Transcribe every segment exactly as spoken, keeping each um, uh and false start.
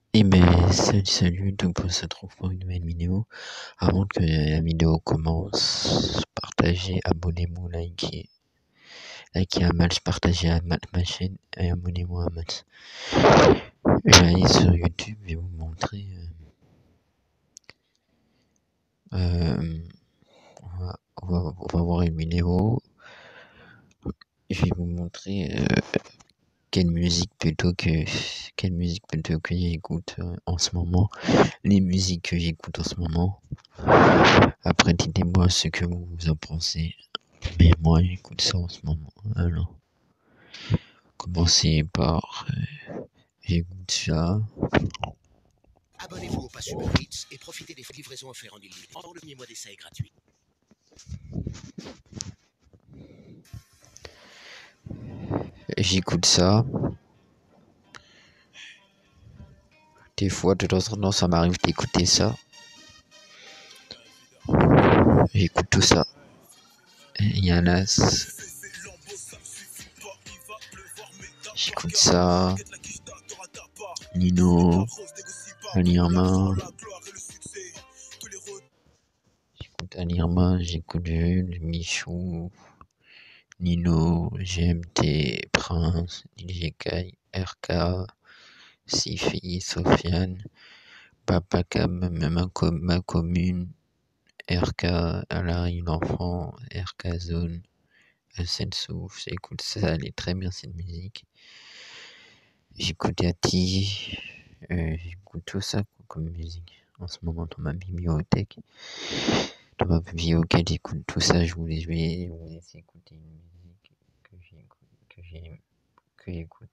Et ben salut salut, donc on se retrouve pour une nouvelle vidéo. Avant que la vidéo commence, partagez, abonnez-vous, likez. Likez à Max, partagez à Max ma chaîne et abonnez-vous à Max. Je vais aller sur YouTube et vous montrer. Euh, euh, on, va, on, va, on va voir une vidéo. Je vais vous montrer euh, quelle musique plutôt que quelle musique plutôt que j'écoute euh, en ce moment. Les musiques que j'écoute en ce moment. Après, dites-moi ce que vous en pensez. Mais moi, j'écoute ça en ce moment. Alors, commencez par... Euh, j'écoute ça. Abonnez-vous au Pass Uber Eats et profitez des livraisons offertes en illimité. Pendant le premier mois d'essai est gratuit. J'écoute ça. Des fois, de temps en temps, ça m'arrive d'écouter ça. J'écoute tout ça. Yanas. J'écoute ça. Nino. Alirma. J'écoute Alirma, j'écoute Jules, Michou, Nino, G M T, Prince, D J Kai, R K, Sifi, Sofiane, Papacab, ma, ma commune, R K, Alari l'enfant, R K Zone, S N Souf, j'écoute ça, elle est très bien cette musique. J'écoute Yati, euh, j'écoute tout ça comme musique en ce moment dans ma bibliothèque. Dans ma bibliothèque, j'écoute tout ça, je voulais, je vais vous laisser écouter une musique que j'écoute, que j'ai, que j'écoute.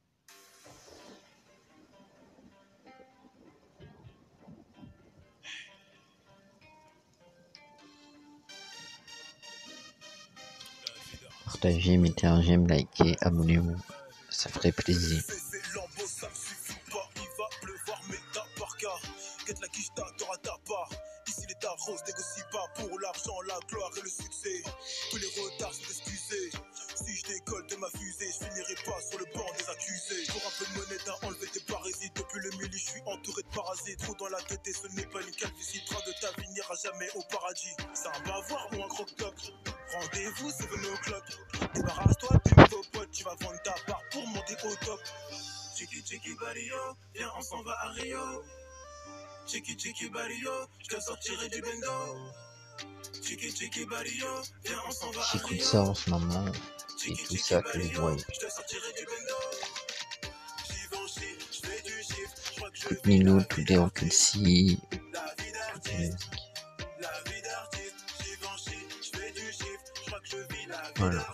Partagez, mettez un j'aime, likez, abonnez-vous, ça ferait plaisir. Quête la quiche, t'auras ta part. Ici l'état rose négocie pas pour l'argent, la gloire et le succès. Tous les retards sont excusés. Si je décolle de ma fusée, je finirai pas sur le banc des accusés. Pour un peu de monnaie, t'as enlevé tes parasites. Depuis le milieu, je suis entouré de parasites. Trop dans la tête et ce n'est pas une calvitie. Train de ta vie n'ira jamais au paradis. C'est un bavoir ou un croque-top. Rendez-vous, c'est venu au club. Débarrasse-toi du nouveau pote, tu vas vendre ta part pour monter au top. Chiki chiki barrio, viens on s'en va à Rio. Chiki chiki barrio, je te sortirai du bendo. Chiki chiki barrio, viens on s'en va à Rio. J'écoute ça en ce moment, et tout ça que je vois. J'écoute Nino, tout est en si, toutes les musiques. Voilà.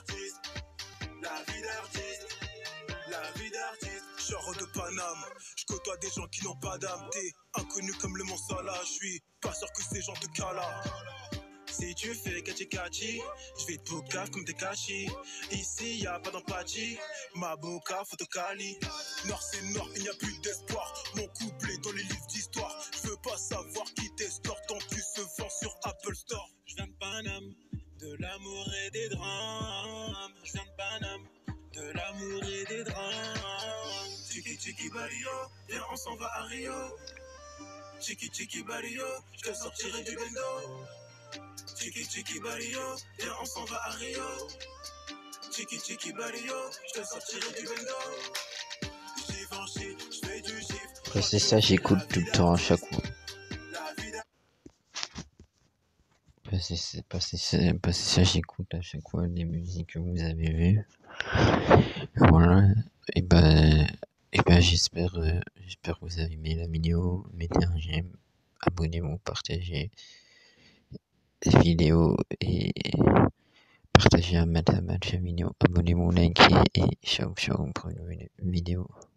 Genre de Paname, je côtoie des gens qui n'ont pas d'âme. T'es inconnu comme le Mont Salah, je suis pas sûr que ces gens te calent. Si tu fais kachi kachi, je vais te boucave comme des cachis. Ici y a pas d'empathie, ma boca photocali. Noir c'est noir, il n'y a plus d'espoir. Mon couplet dans les livres d'histoire. Je veux pas savoir qui t'escorte tant tu se vends sur Apple Store. Je viens de Paname, de l'amour et des drames. Je viens de Paname, de l'amour et des drames. Chiki chiki barrio, viens on s'en va à Rio. Chiki chiki barrio, je te sortirai du bendo. Chiki chiki barrio, viens on s'en va à Rio. Chiki chiki barrio, je te sortirai du bendo. Givenchy, je fais du gif. Après c'est ça, j'écoute tout le temps à chaque fois. Après c'est pas c'est ça, j'écoute à chaque fois les musiques que vous avez vues. Voilà, et ben, et ben j'espère, euh, j'espère que vous avez aimé la vidéo. Mettez un j'aime, abonnez-vous, partagez la vidéo et partagez à match à match la vidéo. Abonnez-vous, likez et ciao ciao pour une vidéo.